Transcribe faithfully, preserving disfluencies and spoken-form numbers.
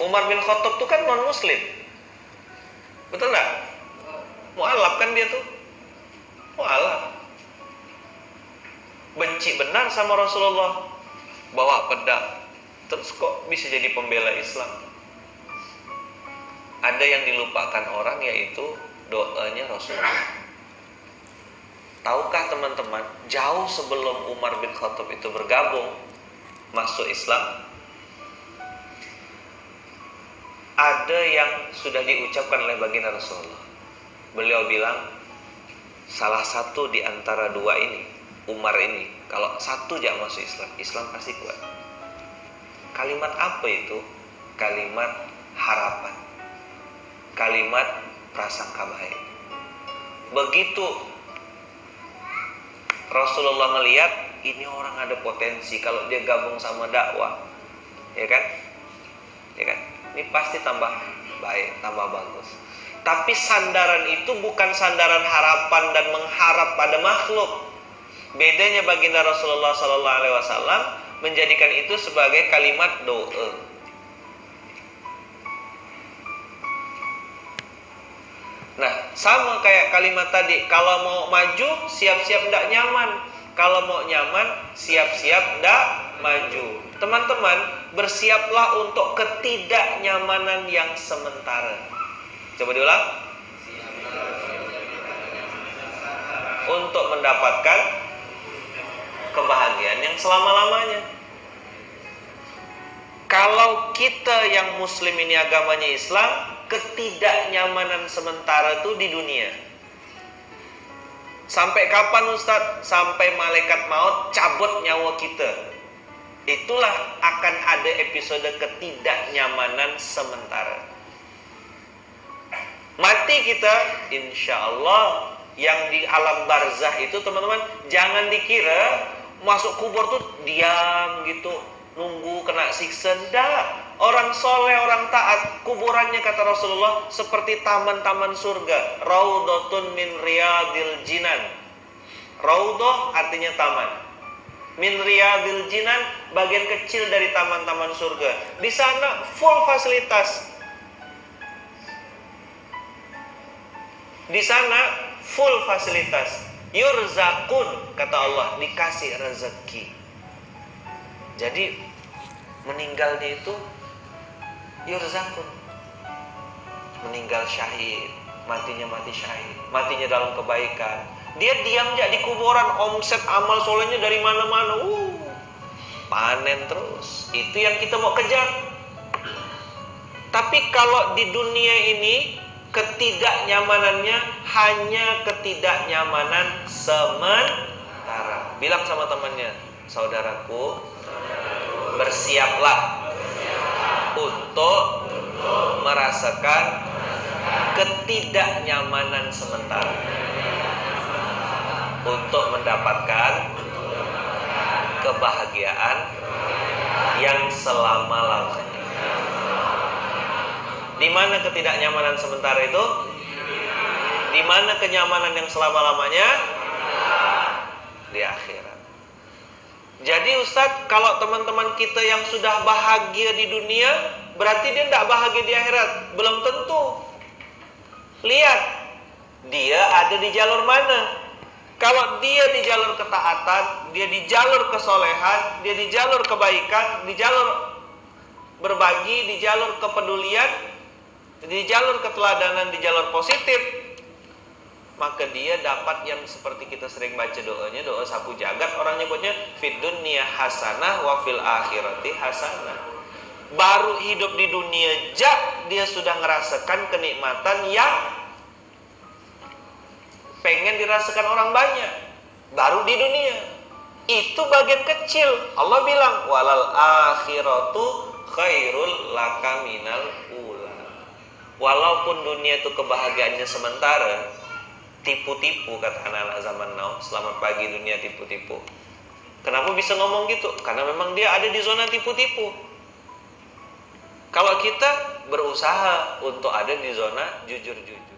Umar bin Khattab tuh kan non muslim, betul nggak? Mu'alaf kan dia tuh, mu'alaf. Benci benar sama Rasulullah, bawa pedang, terus kok bisa jadi pembela Islam? Ada yang dilupakan orang, yaitu doanya Rasulullah. Tahukah teman-teman, jauh sebelum Umar bin Khattab itu bergabung masuk Islam, ada yang sudah diucapkan oleh baginda Rasulullah. Beliau bilang, salah satu di antara dua ini, Umar ini, kalau satu aja masuk Islam, Islam pasti kuat. Kalimat apa itu? Kalimat harapan, kalimat prasangka baik. Begitu Rasulullah melihat ini orang ada potensi, kalau dia gabung sama dakwah, ya kan, ya kan, ini pasti tambah baik, tambah bagus. Tapi sandaran itu bukan sandaran harapan dan mengharap pada makhluk. Bedanya baginda Rasulullah Sallallahu Alaihi Wasallam menjadikan itu sebagai kalimat doa. Nah, sama kayak kalimat tadi, kalau mau maju siap-siap tidak nyaman, kalau mau nyaman siap-siap tidak maju. Teman-teman, bersiaplah untuk ketidaknyamanan yang sementara. Coba diulang. Untuk mendapatkan kebahagiaan yang selama-lamanya. Kalau kita yang muslim ini agamanya Islam, ketidaknyamanan sementara itu di dunia. Sampai kapan Ustadz? Sampai malaikat maut cabut nyawa kita. Itulah akan ada episode ketidaknyamanan sementara. Mati kita, insya Allah, yang di alam barzah itu teman-teman, jangan dikira masuk kubur tuh diam gitu, nunggu kena siksa. Nggak. Orang soleh, orang taat, kuburannya kata Rasulullah seperti taman-taman surga. Raudhatun min riyadil jinan. Raudhah artinya taman. Min riyadil jinan, bagian kecil dari taman-taman surga. Di sana full fasilitas. Di sana full fasilitas. Yurzakun, kata Allah, dikasih rezeki. Jadi meninggalnya itu yurzakun, meninggal syahid, matinya mati syahid, matinya dalam kebaikan. Dia diam aja di kuburan, omset amal solehnya dari mana-mana, uh, panen terus. Itu yang kita mau kejar. Tapi kalau di dunia ini ketidaknyamanannya hanya ketidaknyamanan sementara. Bilang sama temannya, saudaraku, bersiaplah untuk merasakan ketidaknyamanan sementara untuk mendapatkan kebahagiaan yang selama-lamanya. Di mana ketidaknyamanan sementara itu? Di mana kenyamanan yang selama-lamanya? Di akhirat. Jadi Ustadz, kalau teman-teman kita yang sudah bahagia di dunia, berarti dia tidak bahagia di akhirat? Belum tentu. Lihat, dia ada di jalur mana? Kalau dia di jalur ketaatan, dia di jalur kesolehan, dia di jalur kebaikan, di jalur berbagi, di jalur kepedulian, di jalur keteladanan, di jalur positif, maka dia dapat yang seperti kita sering baca doanya, doa sapu jagat, orang nyebutnya fid dunya hasanah wa fil akhirati hasanah. Baru hidup di dunia jak dia sudah ngerasakan kenikmatan yang pengen dirasakan orang banyak. Baru di dunia. Itu bagian kecil. Allah bilang walal akhiratu khairul laka minal ula. Walaupun dunia itu kebahagiaannya sementara, tipu-tipu kata anak-anak zaman now. Selamat pagi dunia tipu-tipu. Kenapa bisa ngomong gitu? Karena memang dia ada di zona tipu-tipu. Kalau kita berusaha untuk ada di zona jujur-jujur.